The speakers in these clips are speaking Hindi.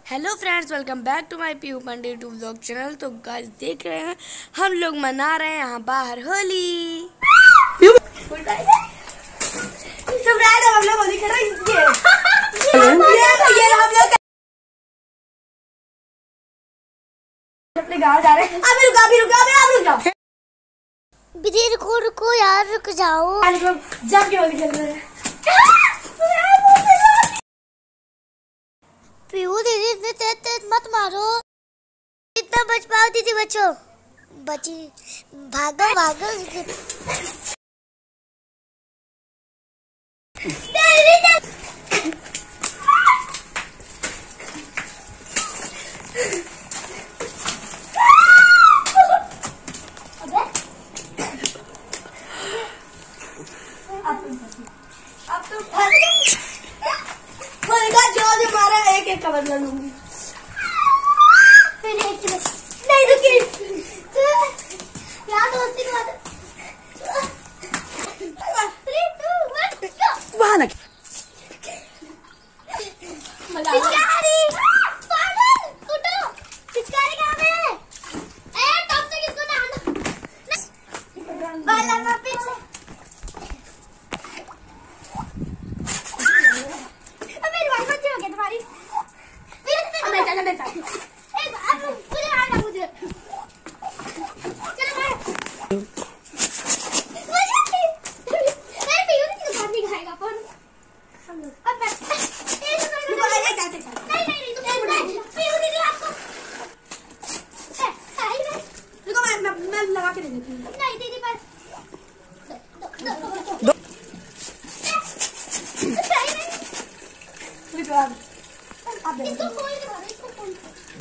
Hello friends, welcome back to my Piyu Pandey YouTube vlog channel. तो गाइस देख रहे हैं हम लोग मना रहे हैं यहाँ बाहर होली। तो फ्रेंड्स हम लोग होली खेल रहे हैं अपने गाँव जा रहे हैं। अभी रुका रुको यार, रुक जाओ। जम के होली खेल रहे हैं। पीहू दीदी इतने तेज मत मारो, इतना बच पाओ दीदी, बचो बची, भागो अब तो जो मारा एक का बदला लूंगी। फिर एक नहीं रुकी यार, दोस्ती की बात वहाँ ना पिचकारी पागल उठो, पिचकारी कहाँ है? टॉप से किसको डालना बाला में पीछे। मेरी बात बच्चे हो गया तुम्हारी। मुझे आना मुझे चलो नहीं खाएगा अपन। मैं लगा के दे देती हूँ। नहीं दीदी पर इसको खोल के मारो, इसको खोल।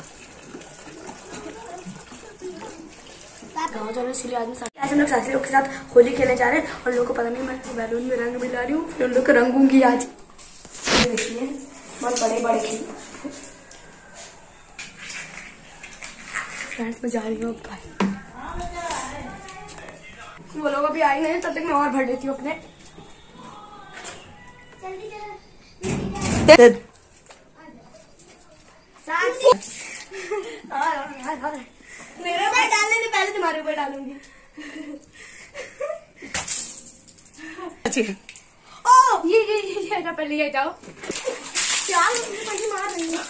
गाँव जा रहे हैं, इसलिए आज हम लोग साथी लोग के साथ होली खेलने जा रहे हैं। और लोगों को पता नहीं मैं बैलून में रंग मिला रही हूँ, फिर उन लोग को रंगूंगी आज। देखिए बहुत बड़े बड़े खेल। फ्रेंड्स मैं जा रही हूँ भाई, वो लोग अभी आए नहीं, तब तक मैं और भर देती हूँ अपने। मेरे ऊपर डालने से पहले तुम्हारे ऊपर डालूंगी। ओ ये ना पहले ये जाओ क्या मार रही है।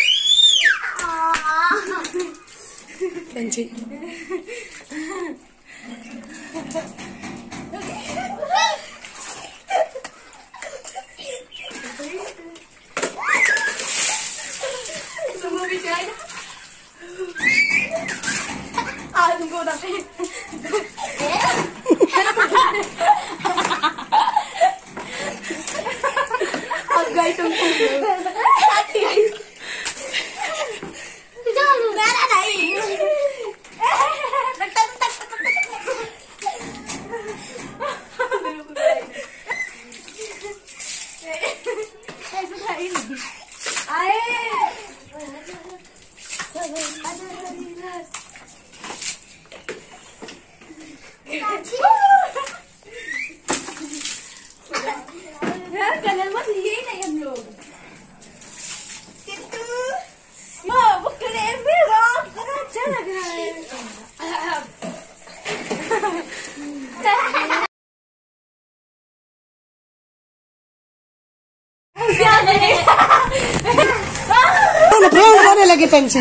तुमको भी चाहिए आज तुमको गई तुमको यार कलर मत लिए ही नहीं हम लोग। वो कलर भी अच्छा लग रहा है। होने लगी टेंशन।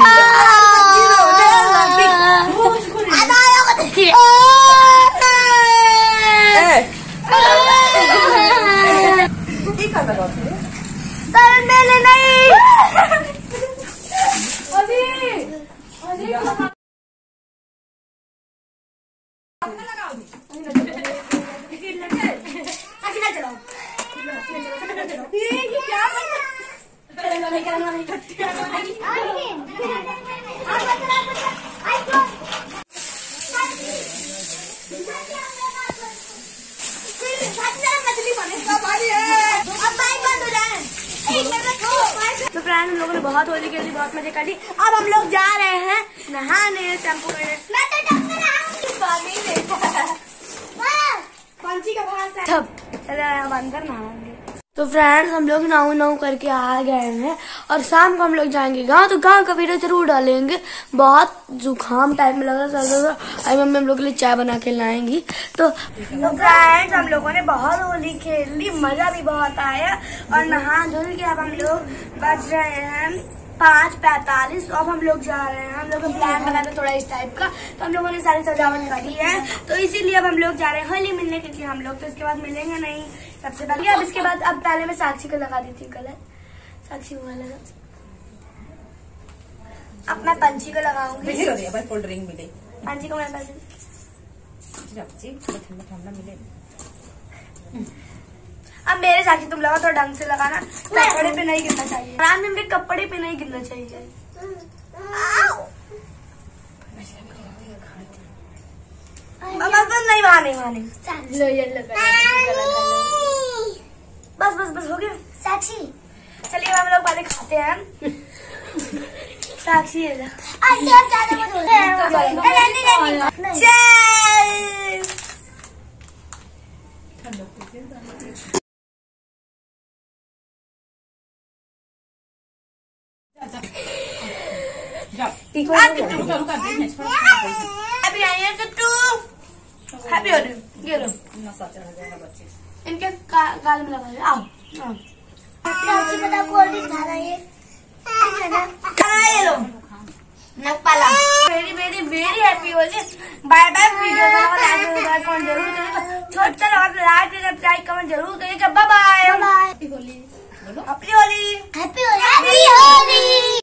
तो फ्रेंड हम लोगों ने बहुत होली खेली, बहुत मजे कर ली। अब हम लोग जा रहे हैं नहाने, शैम्पू करने। पंछी का भाषा सब चले हम अंदर नहाएंगे। तो फ्रेंड्स हम लोग नाऊ करके आ गए हैं और शाम को हम लोग जाएंगे गांव। तो गांव का वीडियो जरूर डालेंगे। बहुत जुकाम टाइप में लगा सर। आई मम्मी हम लोग के लिए चाय बना के लाएंगी। तो फ्रेंड्स हम लोगों ने बहुत होली खेल ली, मजा भी बहुत आया और नहा धुल के अब हम लोग बज रहे हैं 5:45। अब हम लोग जा रहे हैं। हम लोग प्लान बना था थोड़ा इस टाइप का, तो हम लोगों ने सारी सजावट करी है, तो इसीलिए अब हम लोग जा रहे हैं होली मिलने, क्योंकि हम लोग तो इसके बाद मिलेंगे नहीं सबसे पहले। अब इसके बाद अब पहले मैं साक्षी को लगा दी थी कलर। साक्षी हुआ लगा, अब मैं पंछी को लगाऊंगी। पंछी को मैं अब मेरे साक्षी तुम लगाओ, तो ढंग से लगाना, कपड़े पे नहीं गिरना चाहिए। मेरे कपड़े पे नहीं गिरना चाहिए। नहीं वहाँ बस हो गया। साक्षी चलिए हम लोग पहले खाते हैं। साक्षी हैप्पी हो इनके गाल में लगा। आओ कोल्ड ड्रिंक खा रही है। Very very very happy Holi. Bye bye. Video कौन जरूर करेगा, छोटा लाइक सब्सक्राइब कमेंट जरूर करिएगा। Bye bye. Happy Holi. Happy Holi.